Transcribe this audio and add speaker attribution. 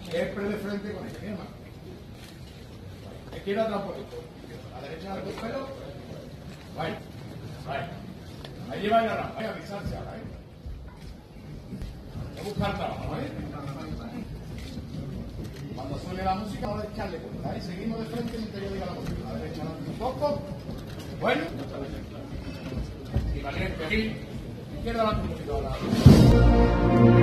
Speaker 1: Siempre de frente con ella, mi hermano. Izquierda atrás un poquito. A la derecha de tus pelos. Vaya. Ahí lleva la rampa, vaya a avisarse ahora, Hay que buscar trabajo, Cuando suene la música, vamos a echarle cuenta, Y seguimos de frente mientras yo diga la música. A la derecha adelante un poco. Bueno. Y valiente aquí. Izquierda adelante un poquito.